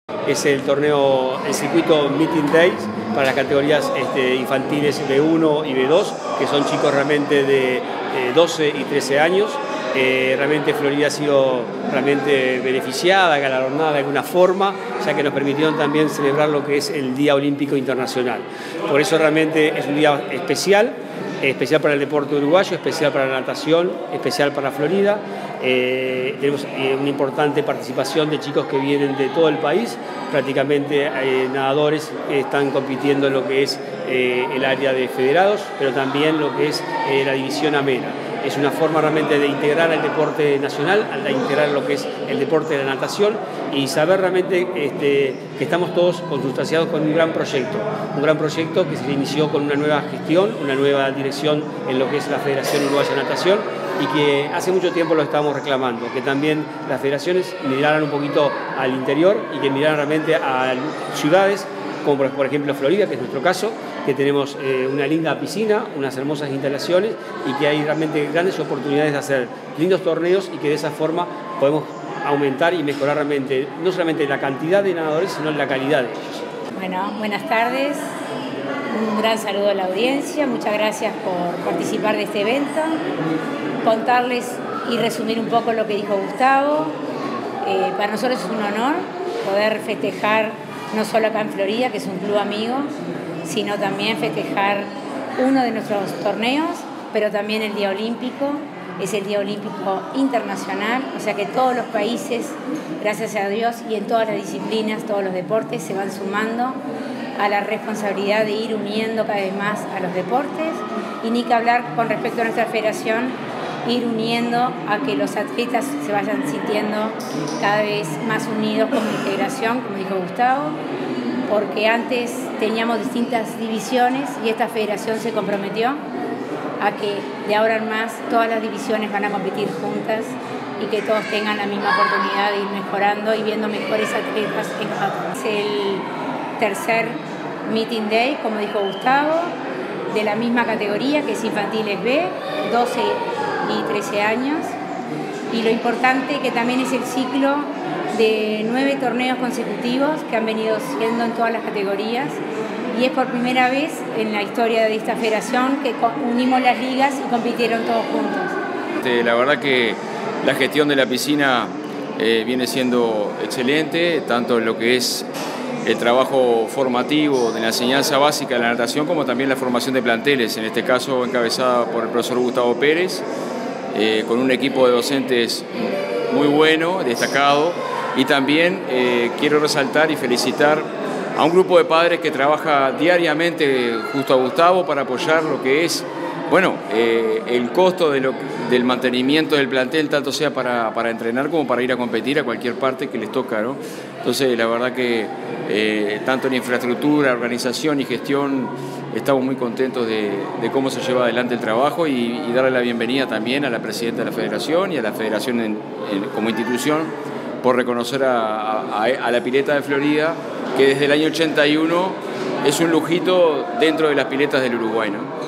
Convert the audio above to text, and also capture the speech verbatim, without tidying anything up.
Es el torneo, el circuito Meeting Days para las categorías este, infantiles B uno y B dos, que son chicos realmente de eh, doce y trece años. Eh, realmente Florida ha sido realmente beneficiada, galardonada de alguna forma, ya que nos permitieron también celebrar lo que es el Día Olímpico Internacional. Por eso realmente es un día especial, especial para el deporte uruguayo, especial para la natación, especial para Florida. Eh, tenemos eh, una importante participación de chicos que vienen de todo el país, prácticamente eh, nadadores que están compitiendo en lo que es eh, el área de federados, pero también lo que es eh, la división amena. Es una forma realmente de integrar el deporte nacional, de integrar lo que es el deporte de la natación y saber realmente este, que estamos todos consustanciados con un gran proyecto, un gran proyecto que se inició con una nueva gestión, una nueva dirección en lo que es la Federación Uruguaya de Natación y que hace mucho tiempo lo estábamos reclamando, que también las federaciones miraran un poquito al interior y que miraran realmente a ciudades como por ejemplo Florida, que es nuestro caso, que tenemos eh, una linda piscina, unas hermosas instalaciones y que hay realmente grandes oportunidades de hacer lindos torneos y que de esa forma podemos aumentar y mejorar realmente no solamente la cantidad de nadadores, sino la calidad de ellos. Bueno, buenas tardes, un gran saludo a la audiencia, muchas gracias por participar de este evento, contarles y resumir un poco lo que dijo Gustavo. Eh, para nosotros es un honor poder festejar no solo acá en Florida, que es un club amigo, sino también festejar uno de nuestros torneos, pero también el Día Olímpico, es el Día Olímpico Internacional, o sea que todos los países, gracias a Dios, y en todas las disciplinas, todos los deportes, se van sumando a la responsabilidad de ir uniendo cada vez más a los deportes, y ni que hablar con respecto a nuestra federación, ir uniendo a que los atletas se vayan sintiendo cada vez más unidos como integración, como dijo Gustavo, porque antes teníamos distintas divisiones y esta federación se comprometió a que de ahora en más todas las divisiones van a competir juntas y que todos tengan la misma oportunidad de ir mejorando y viendo mejores atletas en cada. Es el tercer Meeting Day, como dijo Gustavo, de la misma categoría que es infantiles B, doce y trece años, y lo importante que también es el ciclo de nueve torneos consecutivos que han venido siendo en todas las categorías, y es por primera vez en la historia de esta federación que unimos las ligas y compitieron todos juntos. La verdad que la gestión de la piscina eh, viene siendo excelente, tanto en lo que es el trabajo formativo de la enseñanza básica de la natación, como también la formación de planteles, en este caso encabezada por el profesor Gustavo Pérez, eh, con un equipo de docentes muy bueno, destacado, y también eh, quiero resaltar y felicitar a un grupo de padres que trabaja diariamente justo a Gustavo para apoyar lo que es, bueno, eh, el costo de lo, del mantenimiento del plantel, tanto sea para, para entrenar como para ir a competir a cualquier parte que les toca, ¿no? Entonces, la verdad que eh, tanto en infraestructura, organización y gestión estamos muy contentos de, de cómo se lleva adelante el trabajo y, y darle la bienvenida también a la presidenta de la federación y a la federación en, en, como institución por reconocer a, a, a la pileta de Florida, que desde el año ochenta y uno es un lujito dentro de las piletas del Uruguay, ¿no?